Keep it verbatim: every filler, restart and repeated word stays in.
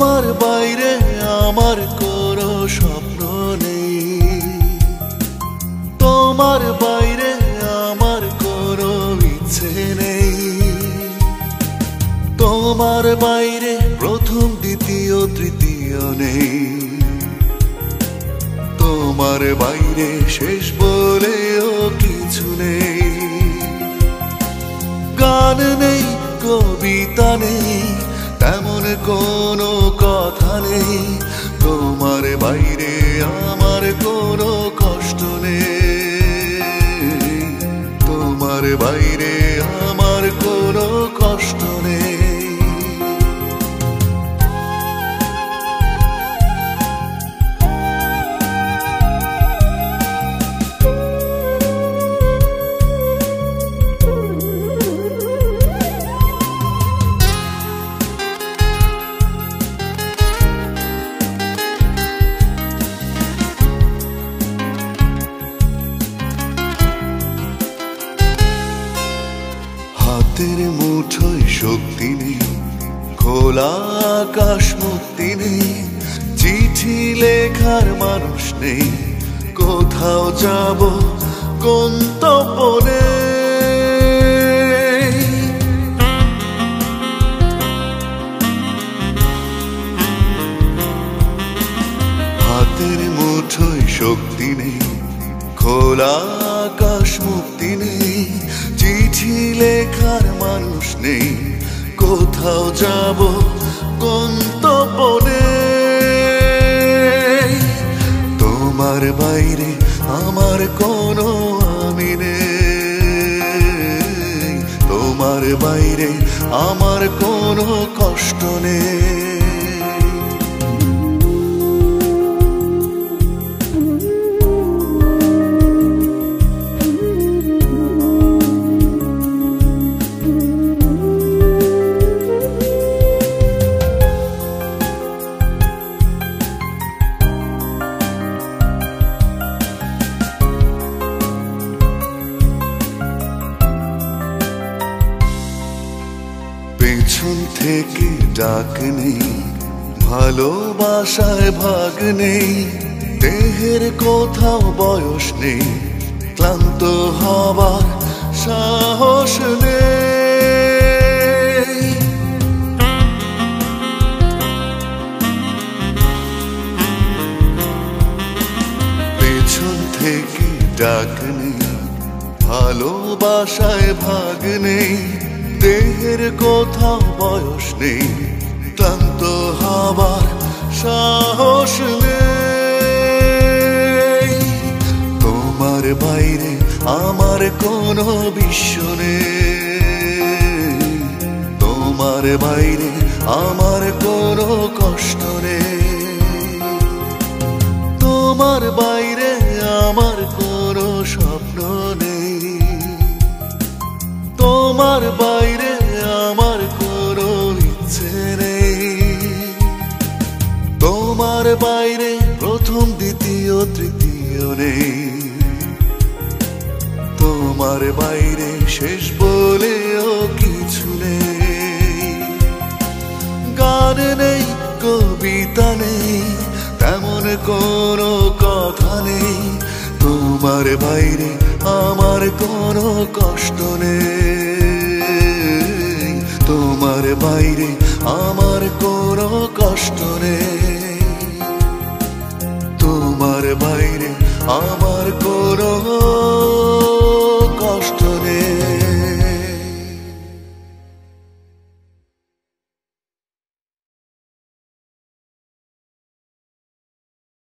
তোমার বাইরে আমার কোনো স্বপ্ন নেই, তোমার বাইরে আমার কোনো ইচ্ছে নেই। তোমার বাইরে প্রথম দ্বিতীয় তৃতীয় নেই, তোমার বাইরে শেষ বলেও কিছু নেই। গান নেই, কবিতা নেই, তেমন কোনো কথা নেই। তোমার বাইরে আমার কোনো কষ্ট নেই, তোমার বাইরে আমার কোনো কষ্ট নেই। হাতের মুঠোয় শক্তি নেই, খোলা আকাশ মুক্তি নেই, চিঠি লেখার মানুষ নেই, কোথাও যাব গন্তব্য নেই। হাতের মুঠোয় শক্তি নেই, খোলা আকাশ মুক্তি নেই, চিঠি লেখার মানুষ নেই, কোথাও যাব গন্তব্য নেই। তোমার বাইরে আমার কোনো আমি নেই, তোমার বাইরে আমার কোনো কষ্ট নেই। পেছন থেকে ডাক নেই, ভালোবাসায় ভাগ নেই, দেহের কোথাও বয়স নেই, ক্লান্ত হবার সাহস নেই। পেছন থেকে ডাক নেই, ভালোবাসায় ভাগ নেই, দেহের কোথাও বয়স নেই, ক্লান্ত হবার সাহস নেই। তোমার বাইরে আমার কোনো বিশ্ব নেই, তোমার বাইরে আমার কোনো কষ্ট নেই, তোমার বাইরে আমার কোনো স্বপ্ন নেই, তোমার বাইরে আমার কোনো ইচ্ছে নেই। তোমার বাইরে প্রথম দ্বিতীয় তৃতীয় নেই, তোমার বাইরে শেষ বলেও কিছু নেই। গান নেই, কবিতা নেই, তেমন কোনো কথা নেই, তোমার বাইরে আমার কোনো কষ্ট নেই, তোমার বাইরে আমার কোনো কষ্ট নেই, তোমার বাইরে আমার কোনো